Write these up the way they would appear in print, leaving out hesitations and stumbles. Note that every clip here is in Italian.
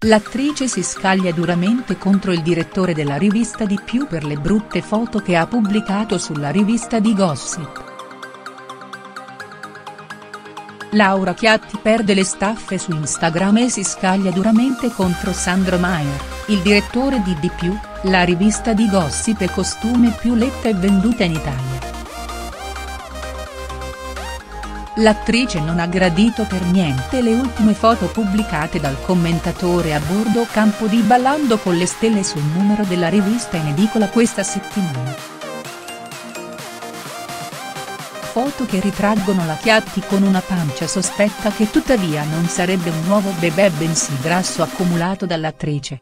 L'attrice si scaglia duramente contro il direttore della rivista Di Più per le brutte foto che ha pubblicato sulla rivista di Gossip. Laura Chiatti perde le staffe su Instagram e si scaglia duramente contro Sandro Maier, il direttore di Di Più, la rivista di gossip e costume più letta e venduta in Italia. L'attrice non ha gradito per niente le ultime foto pubblicate dal commentatore a bordo campo di ballando con le stelle sul numero della rivista in edicola questa settimana. Foto che ritraggono la Chiatti con una pancia sospetta che tuttavia non sarebbe un nuovo bebè bensì grasso accumulato dall'attrice.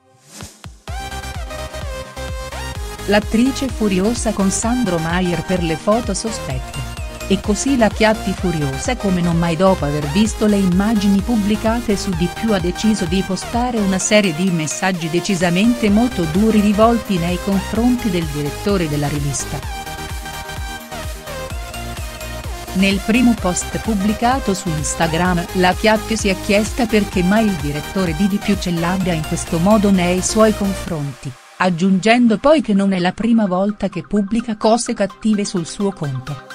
L'attrice furiosa con Sandro Maier per le foto sospette. E così la Chiatti furiosa come non mai dopo aver visto le immagini pubblicate su Di Più ha deciso di postare una serie di messaggi decisamente molto duri rivolti nei confronti del direttore della rivista. Nel primo post pubblicato su Instagram la Chiatti si è chiesta perché mai il direttore di Più ce l'abbia in questo modo nei suoi confronti, aggiungendo poi che non è la prima volta che pubblica cose cattive sul suo conto.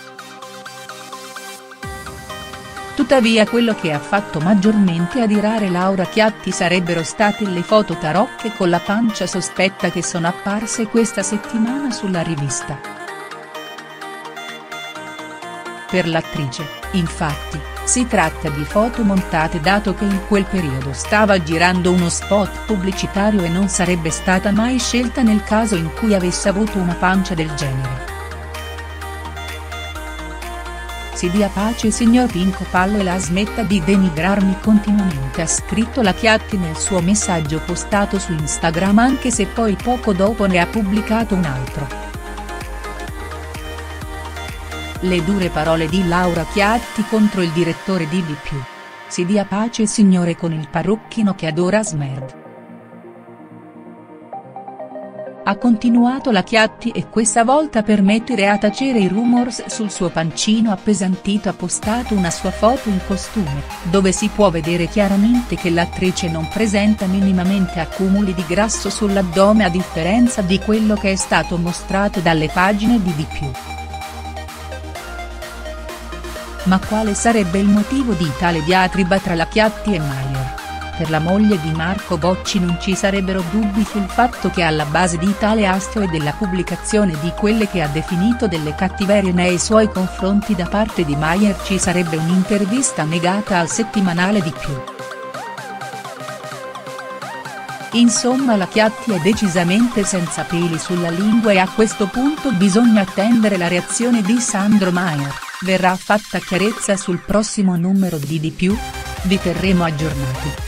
Tuttavia quello che ha fatto maggiormente adirare Laura Chiatti sarebbero state le foto tarocche con la pancia sospetta che sono apparse questa settimana sulla rivista. Per l'attrice, infatti, si tratta di foto montate dato che in quel periodo stava girando uno spot pubblicitario e non sarebbe stata mai scelta nel caso in cui avesse avuto una pancia del genere. Si dia pace signor Pinco Pallo e la smetta di denigrarmi continuamente, ha scritto la Chiatti nel suo messaggio postato su Instagram anche se poi poco dopo ne ha pubblicato un altro. Le dure parole di Laura Chiatti contro il direttore di Di Più. Si dia pace signore con il parrucchino che adora Smerd. Ha continuato la Chiatti e questa volta per mettere a tacere i rumors sul suo pancino appesantito ha postato una sua foto in costume, dove si può vedere chiaramente che l'attrice non presenta minimamente accumuli di grasso sull'addome a differenza di quello che è stato mostrato dalle pagine di Di Più. Ma quale sarebbe il motivo di tale diatriba tra la Chiatti e Maier? Per la moglie di Marco Bocci non ci sarebbero dubbi sul fatto che alla base di tale astio e della pubblicazione di quelle che ha definito delle cattiverie nei suoi confronti da parte di Maier ci sarebbe un'intervista negata al settimanale Di Più. Insomma la Chiatti è decisamente senza peli sulla lingua e a questo punto bisogna attendere la reazione di Sandro Maier. Verrà fatta chiarezza sul prossimo numero di Di Più? Vi terremo aggiornati.